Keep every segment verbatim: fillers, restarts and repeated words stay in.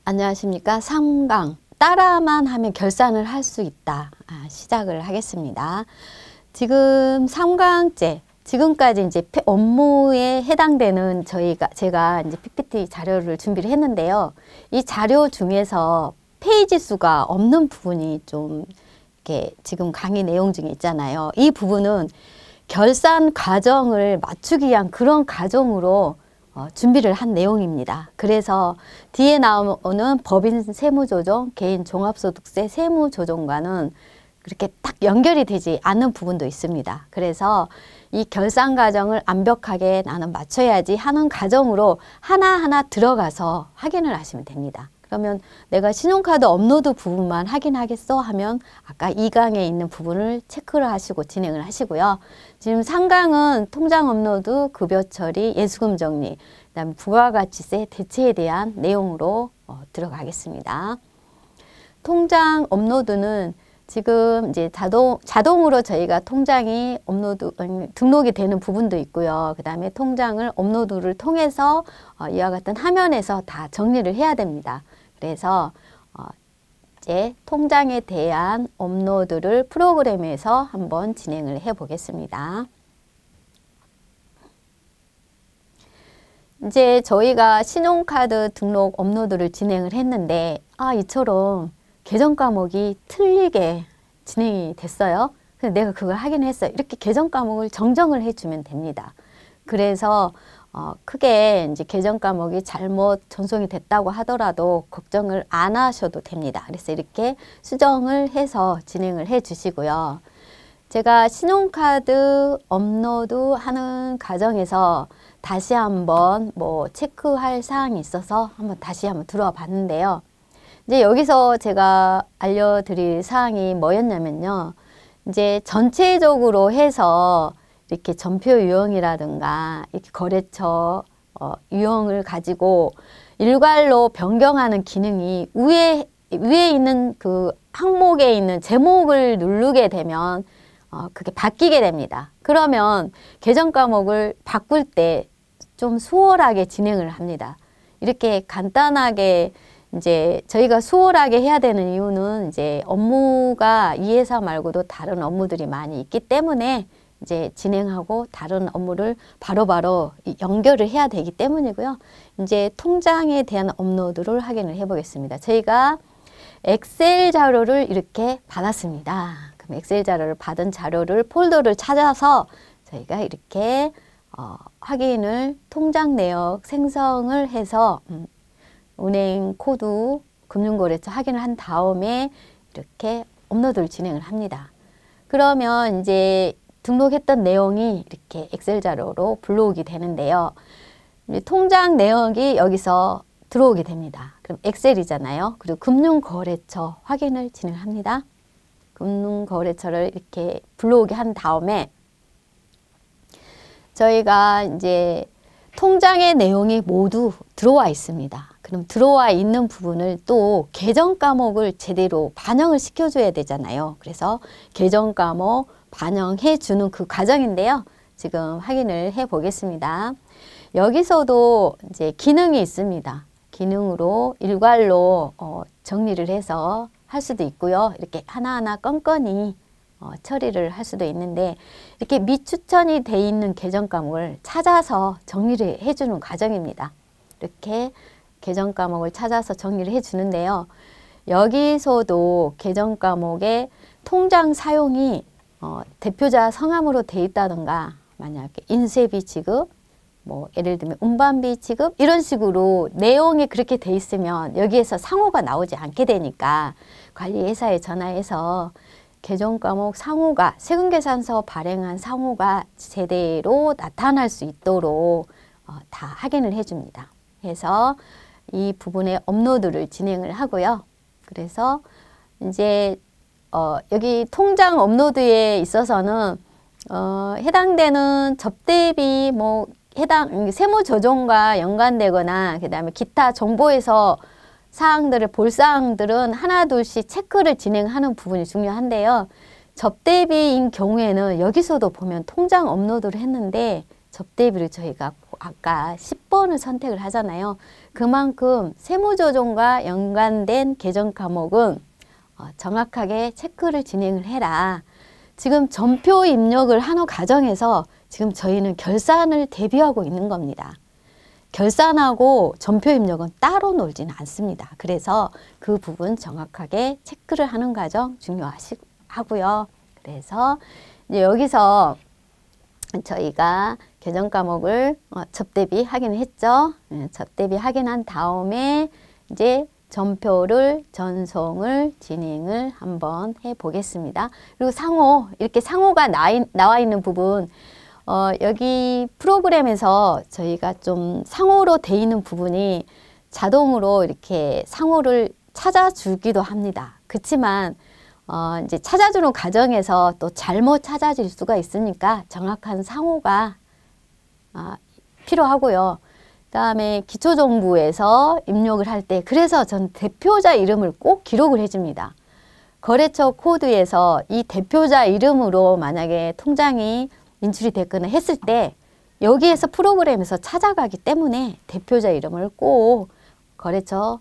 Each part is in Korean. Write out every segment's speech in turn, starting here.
안녕하십니까. 삼 강 따라만 하면 결산을 할 수 있다. 아, 시작을 하겠습니다. 지금 삼 강째 지금까지 이제 업무에 해당되는 저희가 제가 이제 피피티 자료를 준비를 했는데요. 이 자료 중에서 페이지 수가 없는 부분이 좀 이렇게 지금 강의 내용 중에 있잖아요. 이 부분은 결산 과정을 맞추기 위한 그런 과정으로 어, 준비를 한 내용입니다. 그래서 뒤에 나오는 법인 세무조정, 개인 종합소득세 세무조정과는 그렇게 딱 연결이 되지 않는 부분도 있습니다. 그래서 이 결산 과정을 완벽하게 나는 맞춰야지 하는 과정으로 하나하나 들어가서 확인을 하시면 됩니다. 그러면 내가 신용카드 업로드 부분만 확인하겠어 하면 아까 이 강에 있는 부분을 체크를 하시고 진행을 하시고요. 지금 삼 강은 통장 업로드, 급여 처리, 예수금 정리, 그다음에 부가가치세 대체에 대한 내용으로 어, 들어가겠습니다. 통장 업로드는 지금 이제 자동, 자동으로 저희가 통장이 업로드, 등록이 되는 부분도 있고요. 그 다음에 통장을 업로드를 통해서 어, 이와 같은 화면에서 다 정리를 해야 됩니다. 그래서 어, 이제 통장에 대한 업로드를 프로그램에서 한번 진행을 해 보겠습니다. 이제 저희가 신용카드 등록 업로드를 진행을 했는데 아 이처럼 계정 과목이 틀리게 진행이 됐어요. 근데 내가 그걸 확인했어요. 이렇게 계정 과목을 정정을 해주면 됩니다. 그래서 어, 크게 이제 계정 과목이 잘못 전송이 됐다고 하더라도 걱정을 안 하셔도 됩니다. 그래서 이렇게 수정을 해서 진행을 해 주시고요. 제가 신용카드 업로드 하는 과정에서 다시 한번 뭐 체크할 사항이 있어서 한번 다시 한번 들어와 봤는데요. 이제 여기서 제가 알려드릴 사항이 뭐였냐면요. 이제 전체적으로 해서 이렇게 전표 유형이라든가 이렇게 거래처 어, 유형을 가지고 일괄로 변경하는 기능이 위에 위에 있는 그 항목에 있는 제목을 누르게 되면 어, 그게 바뀌게 됩니다. 그러면 계정 과목을 바꿀 때 좀 수월하게 진행을 합니다. 이렇게 간단하게 이제 저희가 수월하게 해야 되는 이유는 이제 업무가 이 회사 말고도 다른 업무들이 많이 있기 때문에 이제 진행하고 다른 업무를 바로바로 바로 연결을 해야 되기 때문이고요. 이제 통장에 대한 업로드를 확인을 해 보겠습니다. 저희가 엑셀 자료를 이렇게 받았습니다. 그럼 엑셀 자료를 받은 자료를 폴더를 찾아서 저희가 이렇게 어, 확인을 통장 내역 생성을 해서 음, 은행 코드 금융거래처 확인을 한 다음에 이렇게 업로드를 진행을 합니다. 그러면 이제 등록했던 내용이 이렇게 엑셀 자료로 불러오게 되는데요. 통장 내역이 여기서 들어오게 됩니다. 그럼 엑셀이잖아요. 그리고 금융거래처 확인을 진행합니다. 금융거래처를 이렇게 불러오게 한 다음에 저희가 이제 통장의 내용이 모두 들어와 있습니다. 그럼 들어와 있는 부분을 또 계정 과목을 제대로 반영을 시켜줘야 되잖아요. 그래서 계정 과목 반영해 주는 그 과정인데요. 지금 확인을 해 보겠습니다. 여기서도 이제 기능이 있습니다. 기능으로 일괄로 어, 정리를 해서 할 수도 있고요. 이렇게 하나하나 건건히 어, 처리를 할 수도 있는데 이렇게 미추천이 돼 있는 계정 과목을 찾아서 정리를 해주는 과정입니다. 이렇게 계정 과목을 찾아서 정리를 해주는데요. 여기서도 계정 과목에 통장 사용이 어, 대표자 성함으로 돼 있다던가 만약에 인쇄비 지급, 뭐 예를 들면 운반비 지급 이런 식으로 내용이 그렇게 돼 있으면 여기에서 상호가 나오지 않게 되니까 관리회사에 전화해서 계정 과목 상호가 세금계산서 발행한 상호가 제대로 나타날 수 있도록 어, 다 확인을 해줍니다. 그래서 이 부분에 업로드를 진행을 하고요. 그래서 이제 어, 여기 통장 업로드에 있어서는 어, 해당되는 접대비 뭐 해당 세무조정과 연관되거나 그 다음에 기타 정보에서 사항들을 볼 사항들은 하나 둘씩 체크를 진행하는 부분이 중요한데요. 접대비인 경우에는 여기서도 보면 통장 업로드를 했는데 접대비를 저희가 아까 십 번을 선택을 하잖아요. 그만큼 세무조정과 연관된 개정 과목은 어, 정확하게 체크를 진행을 해라. 지금 전표 입력을 하는 과정에서 지금 저희는 결산을 대비하고 있는 겁니다. 결산하고 전표 입력은 따로 놀지는 않습니다. 그래서 그 부분 정확하게 체크를 하는 과정 중요하고요. 그래서 이제 여기서 저희가 개정 과목을 어, 접대비 확인을 했죠. 네, 접대비 확인한 다음에 이제 전표를 전송을 진행을 한번 해 보겠습니다. 그리고 상호, 이렇게 상호가 나이, 나와 있는 부분, 어, 여기 프로그램에서 저희가 좀 상호로 돼 있는 부분이 자동으로 이렇게 상호를 찾아주기도 합니다. 그렇지만 어, 이제 찾아주는 과정에서 또 잘못 찾아질 수가 있으니까 정확한 상호가 아, 필요하고요. 그 다음에 기초정부에서 입력을 할 때 그래서 전 대표자 이름을 꼭 기록을 해줍니다. 거래처 코드에서 이 대표자 이름으로 만약에 통장이 인출이 됐거나 했을 때 여기에서 프로그램에서 찾아가기 때문에 대표자 이름을 꼭 거래처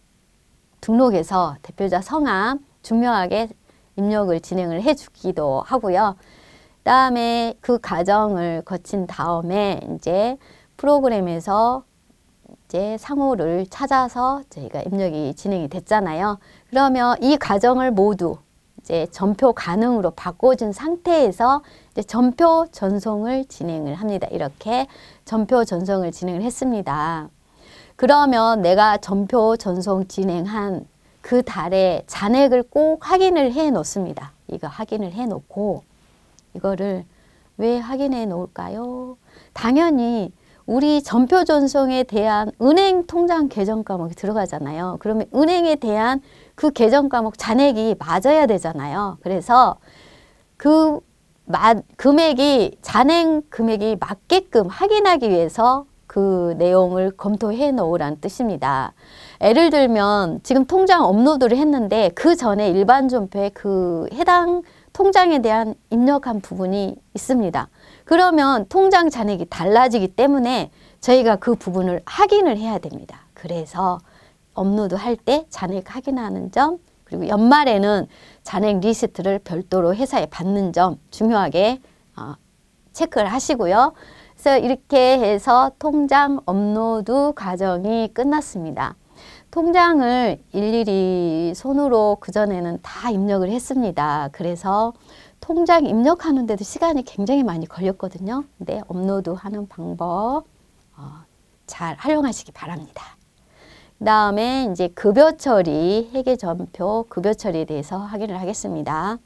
등록해서 대표자 성함 중요하게 입력을 진행을 해주기도 하고요. 그 다음에 그 과정을 거친 다음에 이제 프로그램에서 이제 상호를 찾아서 저희가 입력이 진행이 됐잖아요. 그러면 이 과정을 모두 이제 전표 가능으로 바꿔준 상태에서 이제 전표 전송을 진행을 합니다. 이렇게 전표 전송을 진행을 했습니다. 그러면 내가 전표 전송 진행한 그 달에 잔액을 꼭 확인을 해 놓습니다. 이거 확인을 해 놓고 이거를 왜 확인해 놓을까요? 당연히 우리 전표 전송에 대한 은행 통장 계정 과목이 들어가잖아요. 그러면 은행에 대한 그 계정 과목 잔액이 맞아야 되잖아요. 그래서 그 마, 금액이 잔액 금액이 맞게끔 확인하기 위해서 그 내용을 검토해 놓으라는 뜻입니다. 예를 들면 지금 통장 업로드를 했는데 그 전에 일반 전표에 그 해당 통장에 대한 입력한 부분이 있습니다. 그러면 통장 잔액이 달라지기 때문에 저희가 그 부분을 확인을 해야 됩니다. 그래서 업로드 할 때 잔액 확인하는 점, 그리고 연말에는 잔액 리스트를 별도로 회사에 받는 점 중요하게 어, 체크를 하시고요. 그래서 이렇게 해서 통장 업로드 과정이 끝났습니다. 통장을 일일이 손으로 그전에는 다 입력을 했습니다. 그래서 통장 입력하는데도 시간이 굉장히 많이 걸렸거든요. 근데 업로드하는 방법 어, 잘 활용하시기 바랍니다. 그 다음에 이제 급여 처리, 회계 전표 급여 처리에 대해서 확인을 하겠습니다.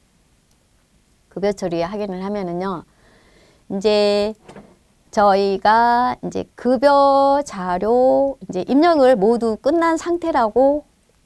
급여 처리 확인을 하면은요, 이제 저희가 이제 급여 자료 이제 입력을 모두 끝난 상태라고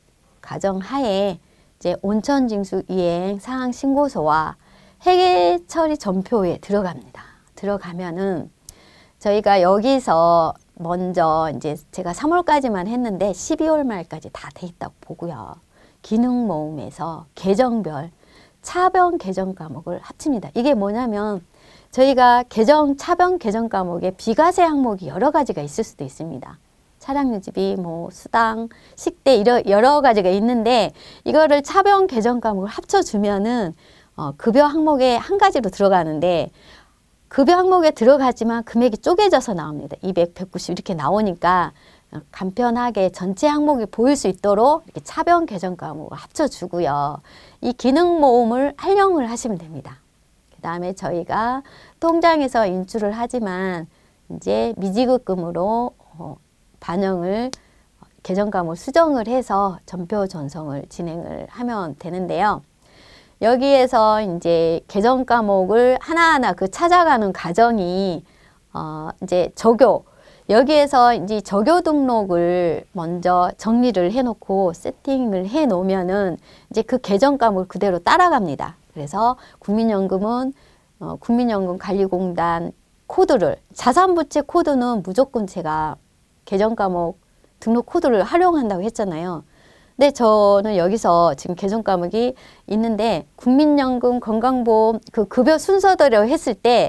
가정하에 이제 온천징수 이행 상황 신고서와 회계 처리 전표에 들어갑니다. 들어가면은 저희가 여기서 먼저 이제 제가 삼월까지만 했는데 십이월 말까지 다 돼 있다고 보고요. 기능 모음에서 계정별 차변 계정 과목을 합칩니다. 이게 뭐냐면 저희가 계정 차변 계정 과목에 비과세 항목이 여러 가지가 있을 수도 있습니다. 차량 유지비, 뭐 수당, 식대 이런 여러 가지가 있는데 이거를 차변 계정 과목을 합쳐주면은 어, 급여 항목에 한 가지로 들어가는데 급여 항목에 들어가지만 금액이 쪼개져서 나옵니다. 이백, 백구십 이렇게 나오니까 간편하게 전체 항목이 보일 수 있도록 이렇게 차변 계정 과목을 합쳐주고요. 이 기능 모음을 활용을 하시면 됩니다. 그 다음에 저희가 통장에서 인출을 하지만 이제 미지급금으로 어, 반영을 계정 과목 수정을 해서 전표 전송을 진행을 하면 되는데요. 여기에서 이제 계정 과목을 하나하나 그 찾아가는 과정이 어 이제 적요 여기에서 이제 적요 등록을 먼저 정리를 해놓고 세팅을 해 놓으면은 이제 그 계정 과목을 그대로 따라갑니다. 그래서 국민연금은 어 국민연금 관리공단 코드를 자산부채 코드는 무조건 제가 계정 과목 등록 코드를 활용한다고 했잖아요. 근데 저는 여기서 지금 계정 과목이 있는데 국민연금 건강보험 그 급여 순서대로 했을 때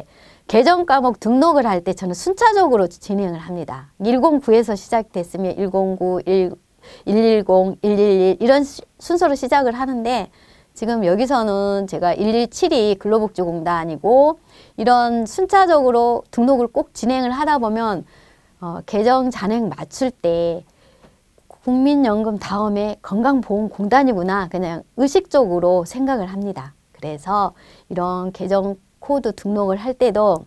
계정 과목 등록을 할 때 저는 순차적으로 진행을 합니다. 일공구에서 시작됐으면 일공구, 일일공, 일일일 이런 순서로 시작을 하는데 지금 여기서는 제가 일일칠이 근로복지공단이고 이런 순차적으로 등록을 꼭 진행을 하다 보면 어, 계정 잔액 맞출 때 국민연금 다음에 건강보험공단이구나 그냥 의식적으로 생각을 합니다. 그래서 이런 계정 코드 등록을 할 때도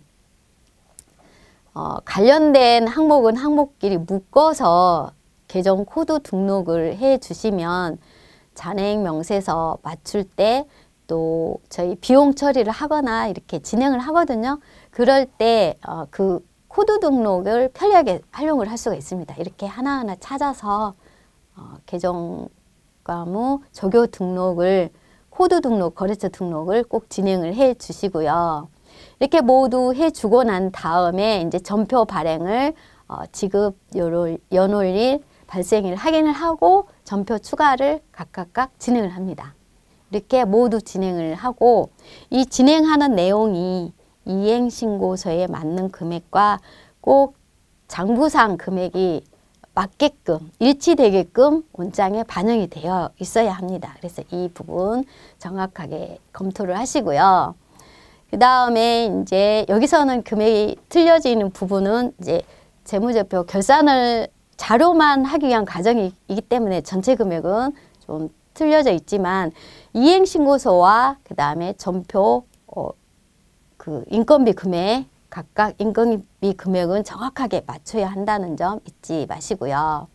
어, 관련된 항목은 항목끼리 묶어서 계정 코드 등록을 해 주시면 잔액 명세서 맞출 때 또 저희 비용 처리를 하거나 이렇게 진행을 하거든요. 그럴 때 어, 그 코드 등록을 편리하게 활용을 할 수가 있습니다. 이렇게 하나하나 찾아서 어, 계정 과목 조교 등록을 코드 등록, 거래처 등록을 꼭 진행을 해 주시고요. 이렇게 모두 해 주고 난 다음에 이제 전표 발행을 어, 지급 연월, 연월일 발생일 확인을 하고 전표 추가를 각각 진행을 합니다. 이렇게 모두 진행을 하고 이 진행하는 내용이 이행신고서에 맞는 금액과 꼭 장부상 금액이 맞게끔 일치되게끔 원장에 반영이 되어 있어야 합니다. 그래서 이 부분 정확하게 검토를 하시고요. 그 다음에 이제 여기서는 금액이 틀려지는 부분은 이제 재무제표 결산을 자료만 하기 위한 과정이기 때문에 전체 금액은 좀 틀려져 있지만 이행신고서와 그 다음에 전표 어, 그 인건비 금액 각각 인건비 금액은 정확하게 맞춰야 한다는 점 잊지 마시고요.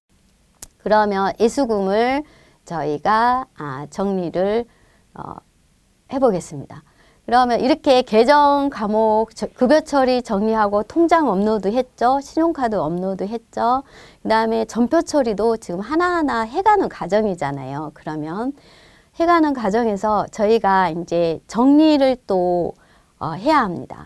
그러면 예수금을 저희가 아, 정리를 어, 해보겠습니다. 그러면 이렇게 계정 과목 급여 처리 정리하고 통장 업로드 했죠. 신용카드 업로드 했죠. 그 다음에 전표 처리도 지금 하나하나 해가는 과정이잖아요. 그러면 해가는 과정에서 저희가 이제 정리를 또 어, 해야 합니다.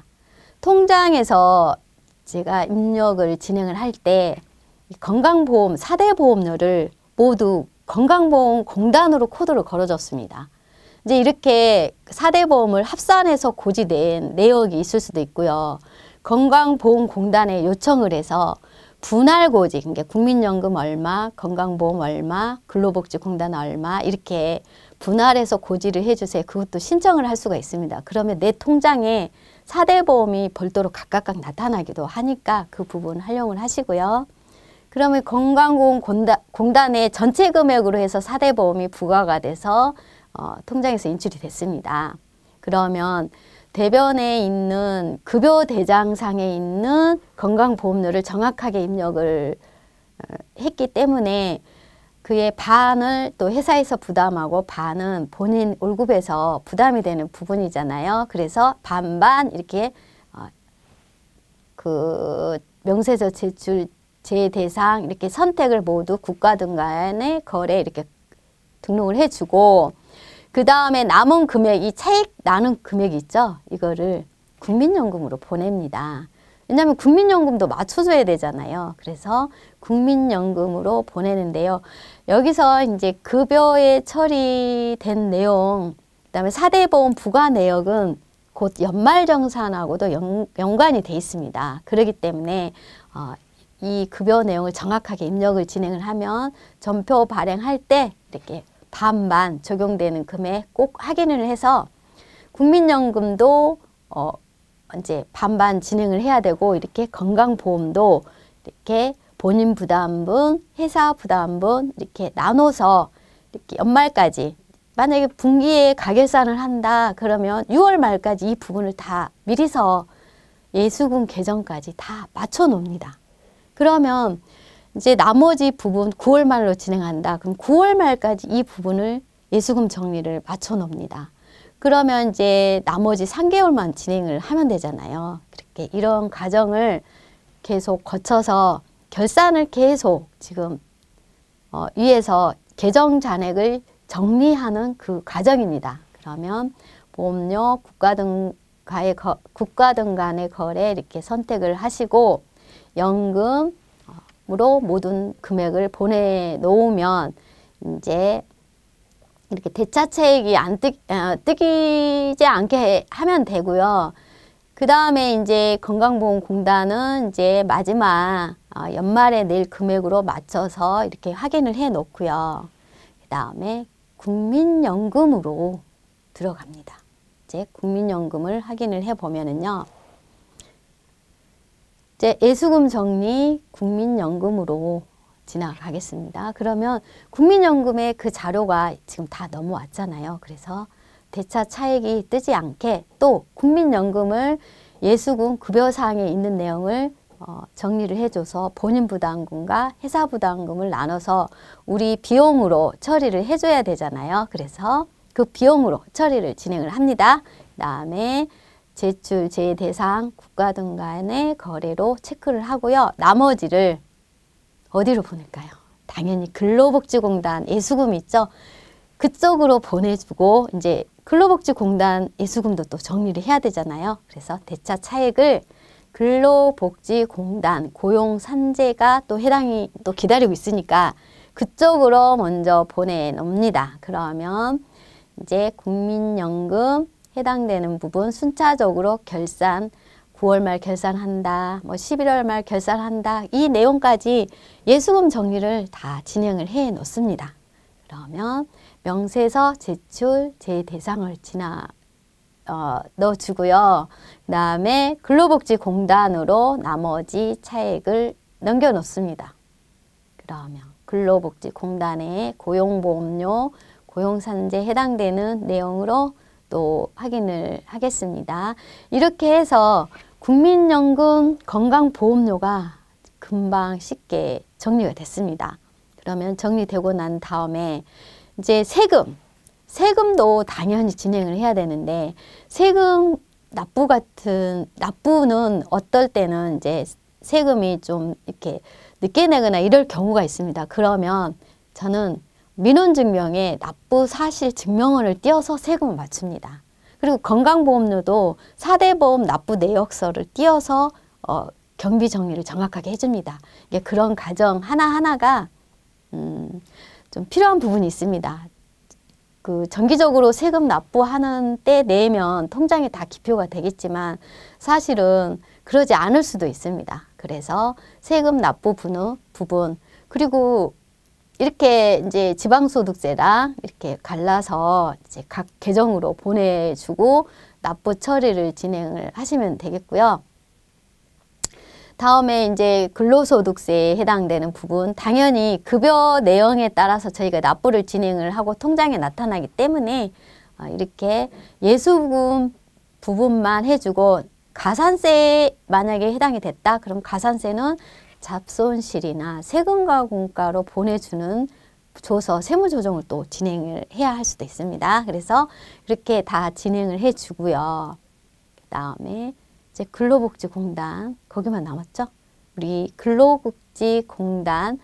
통장에서 제가 입력을 진행을 할 때 건강보험 사 대 보험료를 모두 건강보험공단으로 코드를 걸어줬습니다. 이제 이렇게 사 대 보험을 합산해서 고지된 내역이 있을 수도 있고요. 건강보험공단에 요청을 해서 분할 고지, 그러니까 국민연금 얼마, 건강보험 얼마, 근로복지공단 얼마 이렇게 분할해서 고지를 해주세요. 그것도 신청을 할 수가 있습니다. 그러면 내 통장에 사 대 보험이 별도로 각각 나타나기도 하니까 그 부분 활용을 하시고요. 그러면 건강보험공단의 전체 금액으로 해서 사 대 보험이 부과가 돼서 어, 통장에서 인출이 됐습니다. 그러면 대변에 있는 급여 대장상에 있는 건강보험료를 정확하게 입력을 어, 했기 때문에 그의 반을 또 회사에서 부담하고 반은 본인 월급에서 부담이 되는 부분이잖아요. 그래서 반반 이렇게 어, 그 명세서 제출 제 대상 이렇게 선택을 모두 국가 등 간의 거래 이렇게 등록을 해주고 그 다음에 남은 금액, 이 차익 나는 금액 있죠? 이거를 국민연금으로 보냅니다. 왜냐하면 국민연금도 맞춰줘야 되잖아요. 그래서 국민연금으로 보내는데요. 여기서 이제 급여에 처리된 내용, 그 다음에 사 대 보험 부과 내역은 곧 연말정산하고도 연, 연관이 돼 있습니다. 그렇기 때문에 어, 이 급여 내용을 정확하게 입력을 진행을 하면 전표 발행할 때 이렇게 반반 적용되는 금액 꼭 확인을 해서 국민연금도 어 이제 반반 진행을 해야 되고 이렇게 건강보험도 이렇게 본인 부담분, 회사 부담분 이렇게 나눠서 이렇게 연말까지 만약에 분기에 가결산을 한다 그러면 유월 말까지 이 부분을 다 미리서 예수금 계정까지 다 맞춰 놓습니다. 그러면 이제 나머지 부분 구월 말로 진행한다. 그럼 구월 말까지 이 부분을 예수금 정리를 맞춰 놓습니다. 그러면 이제 나머지 삼 개월만 진행을 하면 되잖아요. 그렇게 이런 과정을 계속 거쳐서 결산을 계속 지금 어, 위에서 계정 잔액을 정리하는 그 과정입니다. 그러면 보험료, 국가 등과의 거, 국가 등 간의 거래 이렇게 선택을 하시고 연금 으로 모든 금액을 보내놓으면 이제 이렇게 대차차익이 안 뜨, 어, 뜨기지 않게 하면 되고요. 그 다음에 이제 건강보험공단은 이제 마지막 어, 연말에 낼 금액으로 맞춰서 이렇게 확인을 해 놓고요. 그 다음에 국민연금으로 들어갑니다. 이제 국민연금을 확인을 해 보면은요. 이제 예수금 정리 국민연금으로 지나가겠습니다. 그러면 국민연금의 그 자료가 지금 다 넘어왔잖아요. 그래서 대차 차익이 뜨지 않게 또 국민연금을 예수금 급여사항에 있는 내용을 어, 정리를 해줘서 본인부담금과 회사부담금을 나눠서 우리 비용으로 처리를 해줘야 되잖아요. 그래서 그 비용으로 처리를 진행을 합니다. 그 다음에 제출, 제외대상, 국가 등 간의 거래로 체크를 하고요. 나머지를 어디로 보낼까요? 당연히 근로복지공단 예수금 있죠? 그쪽으로 보내주고 이제 근로복지공단 예수금도 또 정리를 해야 되잖아요. 그래서 대차 차액을 근로복지공단 고용산재가 또 해당이 또 기다리고 있으니까 그쪽으로 먼저 보내놓습니다. 그러면 이제 국민연금 해당되는 부분 순차적으로 결산, 구월 말 결산한다, 뭐 십일월 말 결산한다, 이 내용까지 예수금 정리를 다 진행을 해 놓습니다. 그러면 명세서 제출 제대상을 지나 어, 넣어주고요. 그 다음에 근로복지공단으로 나머지 차액을 넘겨 놓습니다. 그러면 근로복지공단에 고용보험료, 고용산재 해당되는 내용으로 또 확인을 하겠습니다. 이렇게 해서 국민연금 건강보험료가 금방 쉽게 정리가 됐습니다. 그러면 정리되고 난 다음에 이제 세금, 세금도 당연히 진행을 해야 되는데 세금 납부 같은 납부는 어떨 때는 이제 세금이 좀 이렇게 늦게 내거나 이럴 경우가 있습니다. 그러면 저는 민원증명에 납부 사실 증명원을 띄어서 세금을 맞춥니다. 그리고 건강보험료도 사 대 보험 납부 내역서를 띄어서 어, 경비 정리를 정확하게 해줍니다. 이게 그런 과정 하나하나가 음, 좀 필요한 부분이 있습니다. 그 정기적으로 세금 납부하는 때 내면 통장에 다 기표가 되겠지만 사실은 그러지 않을 수도 있습니다. 그래서 세금 납부 부분, 부분 그리고 이렇게 이제 지방소득세랑 이렇게 갈라서 이제 각 계정으로 보내주고 납부 처리를 진행을 하시면 되겠고요. 다음에 이제 근로소득세에 해당되는 부분 당연히 급여 내용에 따라서 저희가 납부를 진행을 하고 통장에 나타나기 때문에 이렇게 예수금 부분만 해주고 가산세에 만약에 해당이 됐다 그럼 가산세는 잡손실이나 세금과 공과로 보내주는 줘서 세무조정을 또 진행을 해야 할 수도 있습니다. 그래서 이렇게 다 진행을 해주고요. 그 다음에 이제 근로복지공단 거기만 남았죠. 우리 근로복지공단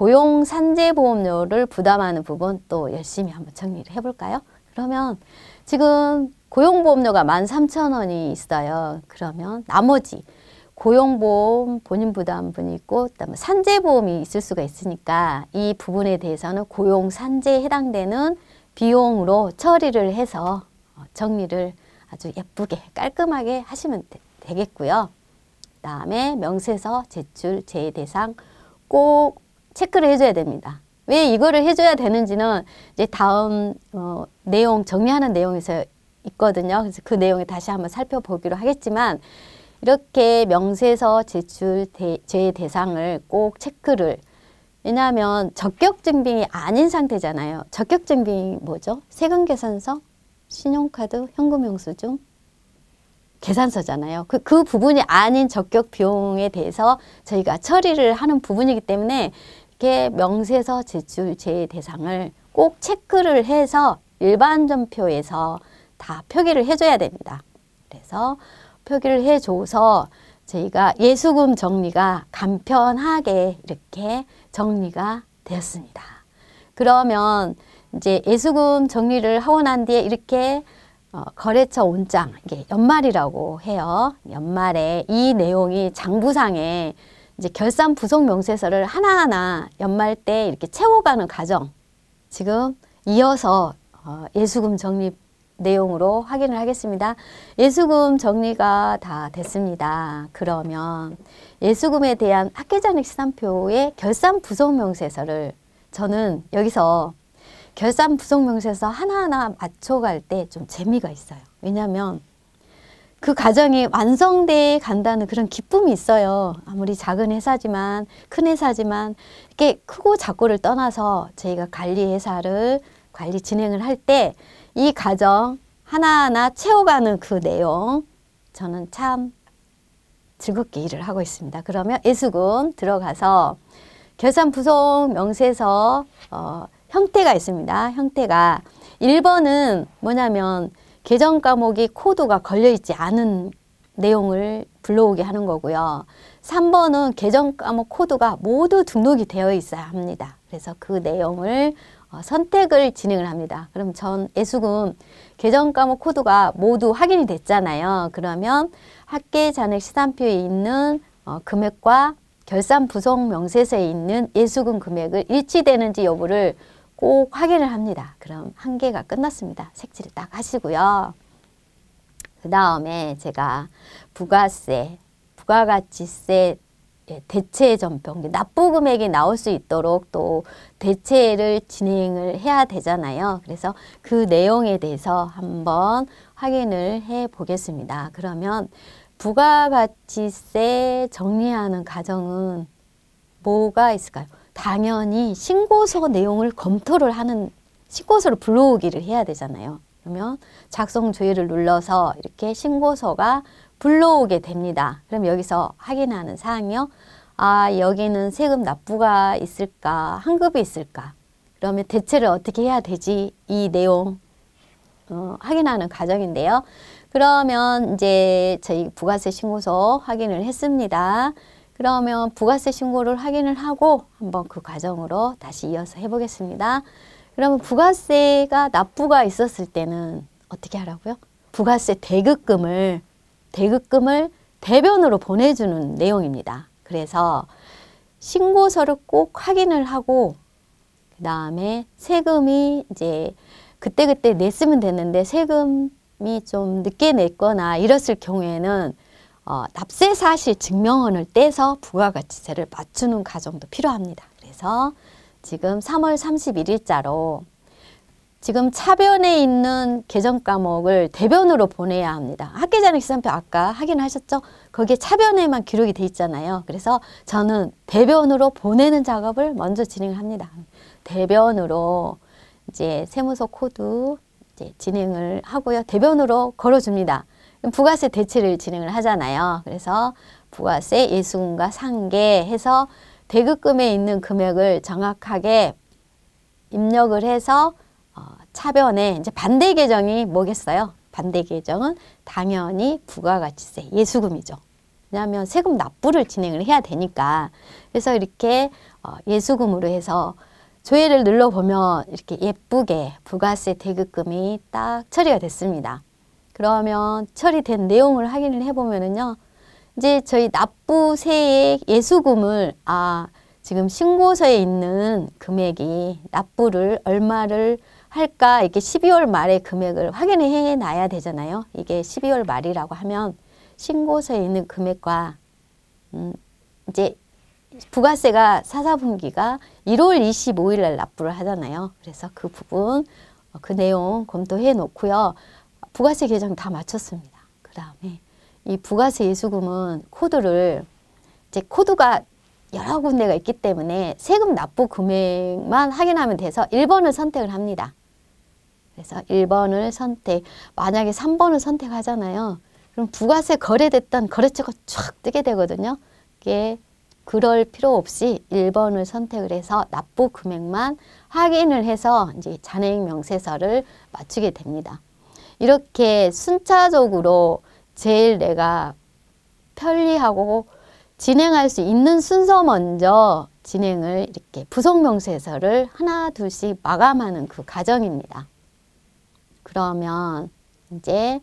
고용산재보험료를 부담하는 부분 또 열심히 한번 정리를 해볼까요? 그러면 지금 고용보험료가 만 삼천 원이 있어요. 그러면 나머지 고용보험 본인부담분이 있고 그다음에 산재보험이 있을 수가 있으니까 이 부분에 대해서는 고용산재에 해당되는 비용으로 처리를 해서 정리를 아주 예쁘게 깔끔하게 하시면 되, 되겠고요. 그 다음에 명세서 제출 제외대상 꼭 체크를 해줘야 됩니다. 왜 이거를 해줘야 되는지는 이제 다음 어, 내용 정리하는 내용에서 있거든요. 그래서 그 내용을 다시 한번 살펴보기로 하겠지만 이렇게 명세서 제출 대, 제외 대상을 꼭 체크를 왜냐하면 적격증빙이 아닌 상태잖아요. 적격증빙이 뭐죠? 세금계산서, 신용카드, 현금영수증, 계산서잖아요. 그, 그 부분이 아닌 적격 비용에 대해서 저희가 처리를 하는 부분이기 때문에 이렇게 명세서 제출 제외 대상을 꼭 체크를 해서 일반전표에서 다 표기를 해줘야 됩니다. 그래서 표기를 해줘서 저희가 예수금 정리가 간편하게 이렇게 정리가 되었습니다. 그러면 이제 예수금 정리를 하고 난 뒤에 이렇게 어, 거래처 온장, 이게 연말이라고 해요. 연말에 이 내용이 장부상에 이제 결산 부속 명세서를 하나하나 연말 때 이렇게 채워가는 과정. 지금 이어서 어, 예수금 정리 내용으로 확인을 하겠습니다. 예수금 정리가 다 됐습니다. 그러면 예수금에 대한 학계장학 시산표의 결산부속명세서를 저는 여기서 결산부속명세서 하나하나 맞춰갈 때 좀 재미가 있어요. 왜냐하면 그 과정이 완성돼 간다는 그런 기쁨이 있어요. 아무리 작은 회사지만 큰 회사지만 이렇게 크고 작고를 떠나서 저희가 관리회사를 관리 진행을 할 때 이 과정 하나하나 채워가는 그 내용 저는 참 즐겁게 일을 하고 있습니다. 그러면 예수금 들어가서 결산부속명세서 어, 형태가 있습니다. 형태가 일 번은 뭐냐면 계정 과목이 코드가 걸려있지 않은 내용을 불러오게 하는 거고요. 삼 번은 계정 과목 코드가 모두 등록이 되어 있어야 합니다. 그래서 그 내용을 어, 선택을 진행을 합니다. 그럼 전 예수금 계정 과목 코드가 모두 확인이 됐잖아요. 그러면 학계잔액 시산표에 있는 어, 금액과 결산부속명세서에 있는 예수금 금액을 일치되는지 여부를 꼭 확인을 합니다. 그럼 한 개가 끝났습니다. 색칠을 딱 하시고요. 그 다음에 제가 부가세, 부가가치세 대체 전평, 납부 금액이 나올 수 있도록 또 대체를 진행을 해야 되잖아요. 그래서 그 내용에 대해서 한번 확인을 해 보겠습니다. 그러면 부가가치세 정리하는 과정은 뭐가 있을까요? 당연히 신고서 내용을 검토를 하는, 신고서를 불러오기를 해야 되잖아요. 그러면 작성 조회를 눌러서 이렇게 신고서가 불러오게 됩니다. 그럼 여기서 확인하는 사항이요. 아, 여기는 세금 납부가 있을까? 환급이 있을까? 그러면 대체를 어떻게 해야 되지? 이 내용 어, 확인하는 과정인데요. 그러면 이제 저희 부가세 신고서 확인을 했습니다. 그러면 부가세 신고를 확인을 하고 한번 그 과정으로 다시 이어서 해보겠습니다. 그러면 부가세가 납부가 있었을 때는 어떻게 하라고요? 부가세 대급금을 대급금을 대변으로 보내주는 내용입니다. 그래서 신고서를 꼭 확인을 하고 그 다음에 세금이 이제 그때그때 냈으면 됐는데 세금이 좀 늦게 냈거나 이랬을 경우에는 어, 납세 사실 증명원을 떼서 부가가치세를 맞추는 과정도 필요합니다. 그래서 지금 삼월 삼십일일자로 지금 차변에 있는 계정 과목을 대변으로 보내야 합니다. 학계잔액 시산표 아까 확인하셨죠? 거기에 차변에만 기록이 돼 있잖아요. 그래서 저는 대변으로 보내는 작업을 먼저 진행합니다. 대변으로 이제 세무서 코드 이제 진행을 하고요. 대변으로 걸어줍니다. 부가세 대체를 진행을 하잖아요. 그래서 부가세 예수금과 상계 해서 대급금에 있는 금액을 정확하게 입력을 해서 어, 차변에 이제 반대 계정이 뭐겠어요? 반대 계정은 당연히 부가가치세 예수금이죠. 왜냐하면 세금 납부를 진행을 해야 되니까. 그래서 이렇게 어, 예수금으로 해서 조회를 눌러보면 이렇게 예쁘게 부가세 대급금이 딱 처리가 됐습니다. 그러면 처리된 내용을 확인을 해보면은요. 이제 저희 납부세액 예수금을 아 지금 신고서에 있는 금액이 납부를 얼마를 할까 이렇게 십이월 말에 금액을 확인해 놔야 되잖아요. 이게 십이월 말이라고 하면 신고서에 있는 금액과 음 이제 부가세가 사, 사분기가 일월 이십오일 날 납부를 하잖아요. 그래서 그 부분 그 내용 검토해 놓고요. 부가세 계정 다 마쳤습니다. 그 다음에 이 부가세 예수금은 코드를 이제 코드가 여러 군데가 있기 때문에 세금 납부 금액만 확인하면 돼서 일 번을 선택을 합니다. 그래서 일 번을 선택, 만약에 삼 번을 선택하잖아요. 그럼 부가세 거래됐던 거래처가 쫙 뜨게 되거든요. 이게 그럴 필요 없이 일 번을 선택을 해서 납부 금액만 확인을 해서 이제 잔액 명세서를 맞추게 됩니다. 이렇게 순차적으로 제일 내가 편리하고 진행할 수 있는 순서 먼저 진행을 이렇게 부속명세서를 하나 둘씩 마감하는 그 과정입니다. 그러면 이제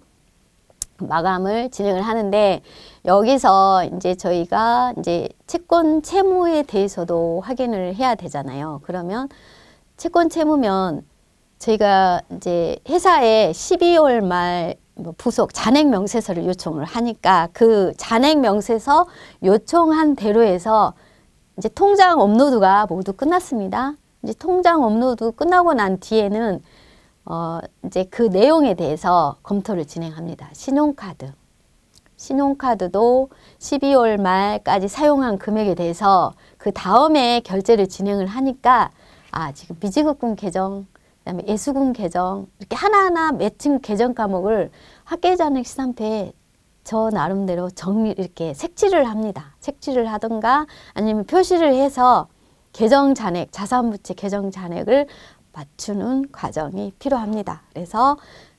마감을 진행을 하는데 여기서 이제 저희가 이제 채권 채무에 대해서도 확인을 해야 되잖아요. 그러면 채권 채무면 저희가 이제 회사에 십이월 말 뭐 부속 잔액 명세서를 요청을 하니까 그 잔액 명세서 요청한 대로 해서 이제 통장 업로드가 모두 끝났습니다. 이제 통장 업로드 끝나고 난 뒤에는 어 이제 그 내용에 대해서 검토를 진행합니다. 신용카드. 신용카드도 십이월 말까지 사용한 금액에 대해서 그 다음에 결제를 진행을 하니까 아 지금 미지급금 계정, 그다음에 예수금 계정 이렇게 하나하나 매칭 계정 과목을 학계잔액 시산표에 저 나름대로 정리 이렇게 색칠을 합니다. 색칠을 하든가 아니면 표시를 해서 계정 잔액, 자산부채 계정 잔액을 맞추는 과정이 필요합니다. 그래서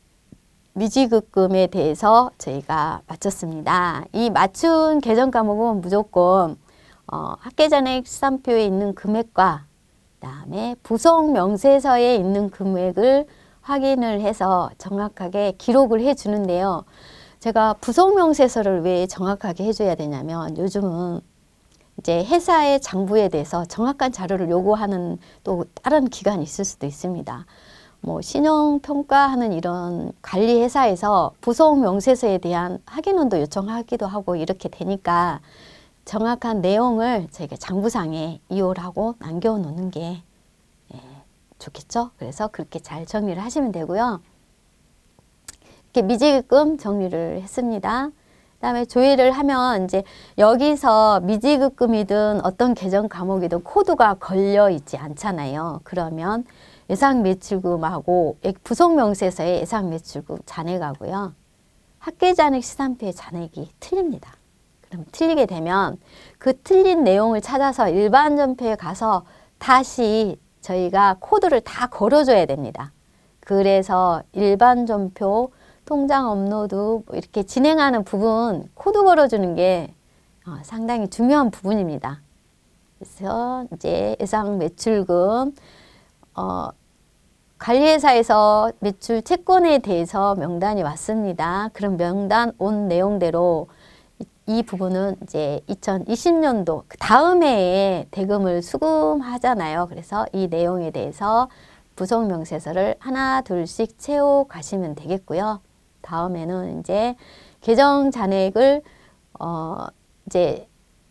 미지급금에 대해서 저희가 맞췄습니다. 이 맞춘 계정 과목은 무조건 어, 학계잔액 시산표에 있는 금액과 그다음에 부속 명세서에 있는 금액을 확인을 해서 정확하게 기록을 해 주는데요. 제가 부속 명세서를 왜 정확하게 해줘야 되냐면 요즘은 이제 회사의 장부에 대해서 정확한 자료를 요구하는 또 다른 기관이 있을 수도 있습니다. 뭐 신용평가하는 이런 관리 회사에서 부속 명세서에 대한 확인원도 요청하기도 하고 이렇게 되니까 정확한 내용을 저희가 장부상에 이호를 하고 남겨 놓는 게 예, 좋겠죠. 그래서 그렇게 잘 정리를 하시면 되고요. 이렇게 미지급금 정리를 했습니다. 그다음에 조회를 하면 이제 여기서 미지급금이든 어떤 계정 과목이든 코드가 걸려 있지 않잖아요. 그러면 예상 매출금하고 부속 명세서의 예상 매출금 잔액하고요. 학계잔액 시산표의 잔액이 틀립니다. 그럼 틀리게 되면 그 틀린 내용을 찾아서 일반 전표에 가서 다시 저희가 코드를 다 걸어줘야 됩니다. 그래서 일반 전표, 통장 업로드 뭐 이렇게 진행하는 부분 코드 걸어주는 게 어, 상당히 중요한 부분입니다. 그래서 이제 예상 매출금, 어, 관리회사에서 매출 채권에 대해서 명단이 왔습니다. 그럼 명단 온 내용대로 이 부분은 이제 이천이십 년도 그 다음 해에 대금을 수금하잖아요. 그래서 이 내용에 대해서 부속 명세서를 하나 둘씩 채워 가시면 되겠고요. 다음에는 이제 계정 잔액을 어 이제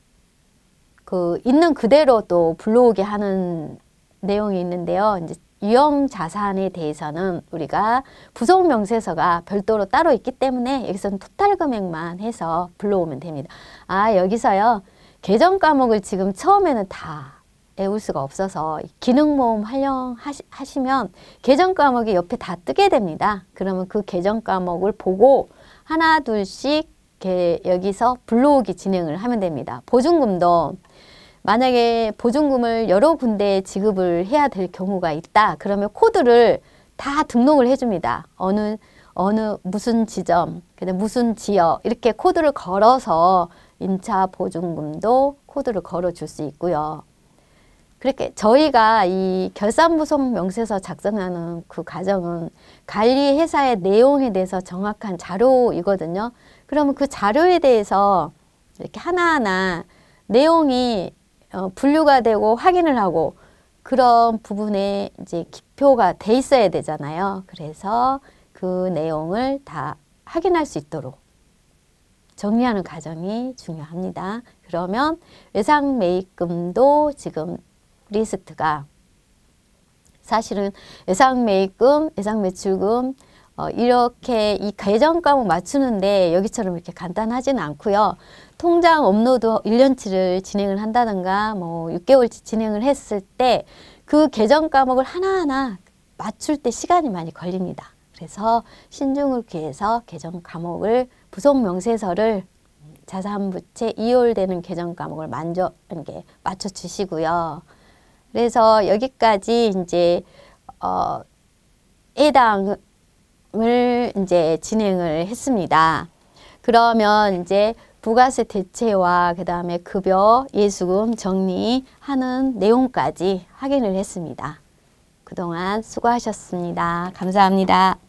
그 있는 그대로 또 불러오게 하는 내용이 있는데요. 이제 유형 자산에 대해서는 우리가 부속 명세서가 별도로 따로 있기 때문에 여기서는 토탈 금액만 해서 불러오면 됩니다. 아 여기서요. 계정 과목을 지금 처음에는 다 외울 수가 없어서 기능모음 활용하시면 계정 과목이 옆에 다 뜨게 됩니다. 그러면 그 계정 과목을 보고 하나 둘씩 여기서 불러오기 진행을 하면 됩니다. 보증금도 만약에 보증금을 여러 군데 지급을 해야 될 경우가 있다. 그러면 코드를 다 등록을 해줍니다. 어느 어느 무슨 지점, 그다음 무슨 지역 이렇게 코드를 걸어서 임차 보증금도 코드를 걸어줄 수 있고요. 그렇게 저희가 이 결산부속 명세서 작성하는 그 과정은 관리회사의 내용에 대해서 정확한 자료이거든요. 그러면 그 자료에 대해서 이렇게 하나하나 내용이 어, 분류가 되고 확인을 하고 그런 부분에 이제 기표가 돼 있어야 되잖아요. 그래서 그 내용을 다 확인할 수 있도록 정리하는 과정이 중요합니다. 그러면 예상 매입금도 지금 리스트가 사실은 예상 매입금, 예상 매출금 어, 이렇게 이 계정 과목 맞추는데 여기처럼 이렇게 간단하지는 않고요. 통장 업로드 일 년치를 진행을 한다든가 뭐 육 개월치 진행을 했을 때 그 계정 과목을 하나하나 맞출 때 시간이 많이 걸립니다. 그래서 신중을 기해서 계정 과목을 부속 명세서를 자산부채 이월되는 계정 과목을 먼저 이렇게 맞춰 주시고요. 그래서 여기까지 이제 어, 해당을 이제 진행을 했습니다. 그러면 이제 부가세 대체와 그 다음에 급여, 예수금 정리하는 내용까지 확인을 했습니다. 그동안 수고하셨습니다. 감사합니다.